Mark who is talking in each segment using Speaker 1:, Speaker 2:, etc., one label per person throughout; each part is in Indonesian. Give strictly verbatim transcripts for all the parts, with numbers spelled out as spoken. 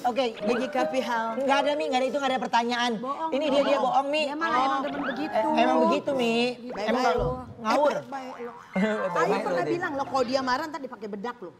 Speaker 1: Oke,
Speaker 2: Gigi Kapihal.
Speaker 1: Nggak ada Mi, nggak ada itu nggak ada pertanyaan.
Speaker 3: Bohong,
Speaker 1: Ini dia dia bohong Mi.
Speaker 3: Dia malah emang demen begitu.
Speaker 1: Eh, emang begitu Mi.
Speaker 2: Baik-baik
Speaker 1: Emang
Speaker 2: lo.
Speaker 1: ngawur.
Speaker 2: Eh, baik lo.
Speaker 1: Baik-baik
Speaker 2: Ayu
Speaker 1: lo
Speaker 2: pernah
Speaker 1: deh.
Speaker 2: bilang lo kalau dia marah ntar dipakai bedak lo.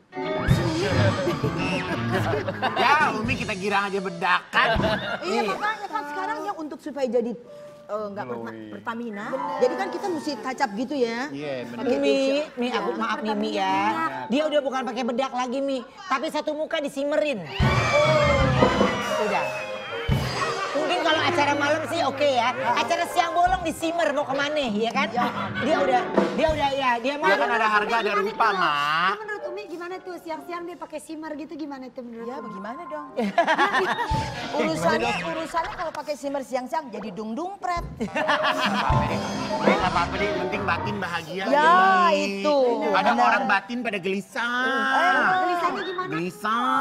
Speaker 4: Ya Umi kita girang aja bedakan.
Speaker 2: Iya makanya kan sekarang ya untuk supaya jadi eh, nggak perta- Pertamina. Jadi kan kita mesti touch up gitu ya.
Speaker 4: Iya benar.
Speaker 2: Pakai
Speaker 1: Mi,
Speaker 2: facial.
Speaker 1: Mi aku maaf nih Mi ya. Dia udah bukan pakai bedak lagi Mi, tapi satu muka disimerin. Udah. Mungkin kalau acara malam sih oke ya. Acara siang bolong disimer mau kemana ya kan? Dia udah, dia udah ya, dia mau.
Speaker 4: Dia kan ada harga ada rupa mak.
Speaker 3: Menurut Umi gimana tuh siang-siang dia pakai simmer gitu gimana tuh menurut
Speaker 2: Ya
Speaker 3: Umi?
Speaker 2: bagaimana dong? urusannya urusannya kalau pakai simmer siang-siang jadi dung dung pret.
Speaker 4: Eh nggak apa-apa deh, penting batin bahagia.
Speaker 2: Ya,
Speaker 4: nih.
Speaker 2: itu.
Speaker 4: Ada
Speaker 2: Benar.
Speaker 4: orang batin pada gelisah.
Speaker 3: Tulisannya gimana?
Speaker 4: Gelisah.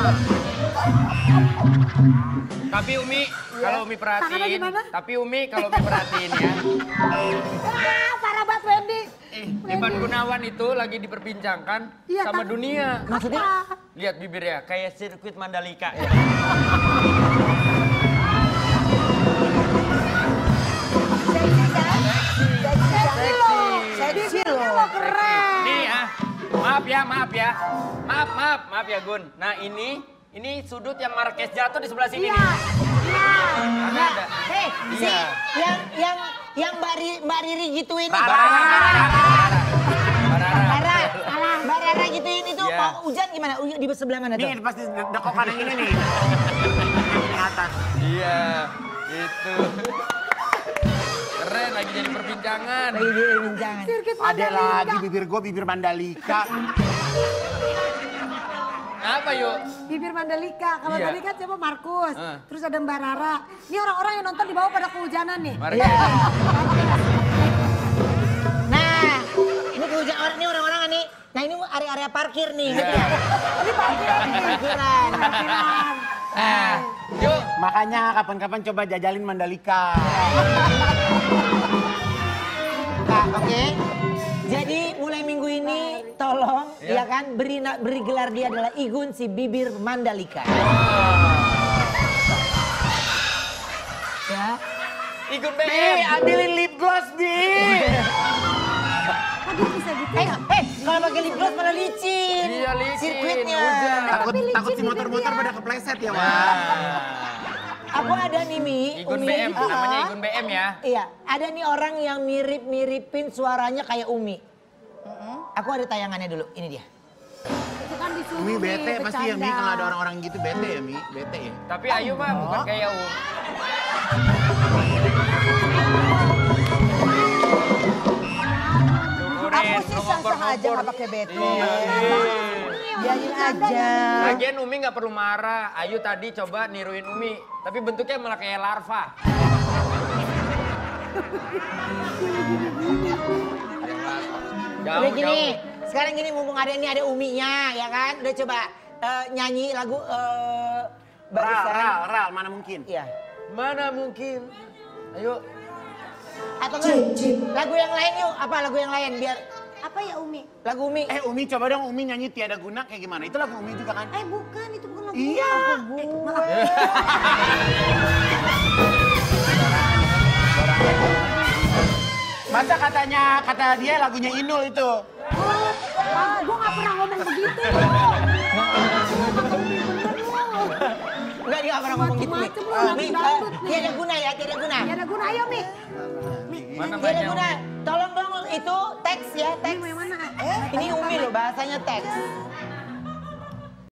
Speaker 5: Tapi Umi, kalau Umi
Speaker 3: Tangannya
Speaker 5: perhatiin,
Speaker 3: gimana?
Speaker 5: tapi Umi kalau Umi perhatiin ya,
Speaker 3: Ah, parah banget Wendy.
Speaker 5: eh, Ivan Gunawan itu lagi diperbincangkan
Speaker 3: Iya,
Speaker 5: sama
Speaker 3: kan?
Speaker 5: dunia.
Speaker 1: Maksudnya?
Speaker 5: Lihat bibirnya, kayak sirkuit Mandalika. Ya.
Speaker 2: Seksi lo.
Speaker 5: Nih ah, maaf ya, maaf ya, maaf, maaf, maaf ya Gun. Nah ini, ini sudut yang Marquez jatuh di sebelah sini
Speaker 3: Iya.
Speaker 5: nih.
Speaker 3: Iya.
Speaker 5: Karena ada.
Speaker 1: Hei, si
Speaker 5: Iya.
Speaker 1: yang yang yang Mbak Ri, Mbak Riri gituin itu.
Speaker 5: Barara, Barara, Barara, Barara.
Speaker 1: Bara, Mbak Rara gituin itu.
Speaker 5: Iya.
Speaker 1: Pak Ujan gimana? U- Di sebelah mana tuh?
Speaker 4: Nih pasti dekokan yang ini nih. Yang atas.
Speaker 5: Iya, itu. Keren lagi jadi perbincangan.
Speaker 1: Lagi di bincangan.
Speaker 3: Sirkuit
Speaker 4: Ada
Speaker 3: Mandalika.
Speaker 4: lagi bibir gue bibir Mandalika.
Speaker 5: Apa yuk?
Speaker 3: Bibir Mandalika. Kalau
Speaker 5: Iya.
Speaker 3: tadi kan siapa Markus.
Speaker 5: Ah.
Speaker 3: Terus ada Mbak Rara. Ini orang-orang yang nonton di bawah pada kehujanan nih.
Speaker 5: Marquez.
Speaker 1: Nah, ini kehujan orang ini orang-orang nih. Nah ini area-area parkir nih.
Speaker 5: Iya.
Speaker 3: Ini parkiran.
Speaker 1: Parkiran.
Speaker 3: Parkiran.
Speaker 5: Nah, yuk.
Speaker 4: Makanya kapan-kapan coba jajalin Mandalika.
Speaker 1: Nah, oke. Jadi mulai minggu ini tolong
Speaker 5: Iya.
Speaker 1: ya kan beri na- beri gelar dia adalah Igun si bibir Mandalika. Ya.
Speaker 5: Ikut
Speaker 4: Bi,
Speaker 5: B M.
Speaker 4: ambilin lip gloss, Bi.
Speaker 3: Kok dia bisa gitu?
Speaker 1: Eh, eh kalau pakai lip gloss malah licin.
Speaker 5: Iya, licin,
Speaker 1: Sirkuitnya.
Speaker 5: hujan.
Speaker 4: Takut
Speaker 3: Tapi licin
Speaker 4: takut si
Speaker 3: bibir
Speaker 4: motor-motor
Speaker 3: dia.
Speaker 4: pada kepleset ya, Wak.
Speaker 5: Nah,
Speaker 1: Aku ada nih Mi.
Speaker 5: Igun
Speaker 1: Umi.
Speaker 5: B M,
Speaker 1: Ah,
Speaker 5: namanya
Speaker 1: ah.
Speaker 5: Igun B M ya.
Speaker 1: Iya, ada nih orang yang mirip-miripin suaranya kayak Umi. Aku ada tayangannya dulu, ini dia.
Speaker 3: Itu kan disuruh
Speaker 4: Mi bete
Speaker 3: nih,
Speaker 4: pasti ya, Mi.
Speaker 3: bercanda.
Speaker 4: Kalau ada orang-orang gitu bete ya, Mi. Bete ya.
Speaker 5: Tapi Ayu mah bukan kayak Um.
Speaker 2: Aku sih sah-sah aja nggak pakai bete.
Speaker 5: Iya.
Speaker 2: Biarin aja.
Speaker 5: Lagian Umi nggak perlu marah. Ayu tadi coba niruin Umi, tapi bentuknya malah kayak larva. Jauh,
Speaker 1: Udah gini,
Speaker 5: jauh.
Speaker 1: sekarang gini mumpung ada ini ada Uminya ya kan. Udah coba eh, nyanyi lagu eh
Speaker 4: Ral,
Speaker 1: barisan.
Speaker 4: ral, ral, mana mungkin.
Speaker 1: Iya.
Speaker 5: Mana mungkin? Ayo.
Speaker 1: Atau enggak lagu yang lain yuk, apa lagu yang lain biar
Speaker 3: Apa ya Umi?
Speaker 1: lagu Umi.
Speaker 4: Eh, Umi coba dong Umi nyanyi Tiada Guna kayak gimana? Itu lagu Umi juga kan?
Speaker 3: Eh bukan, itu bukan lagu
Speaker 4: Iya.
Speaker 3: Eh, maaf.
Speaker 4: Masa katanya, kata dia lagunya Inul itu.
Speaker 3: Oh, ah, gue gak pernah ngomong begitu.
Speaker 1: Enggak dia nggak pernah ngomong gitu. Mi.
Speaker 3: Macem-macem lu,
Speaker 1: Eh,
Speaker 3: lagu
Speaker 1: Mi,
Speaker 3: dangdut,
Speaker 1: eh,
Speaker 3: Mi.
Speaker 1: tiada guna ya, tiada guna.
Speaker 3: Ya ada guna, ayo Mi.
Speaker 5: Mana
Speaker 1: Tiada
Speaker 5: banyak
Speaker 1: guna.
Speaker 5: Umi?
Speaker 1: Tolong dong itu teks ya, teks.
Speaker 3: Ini yang mana?
Speaker 1: Eh, ini Umi loh bahasanya teks.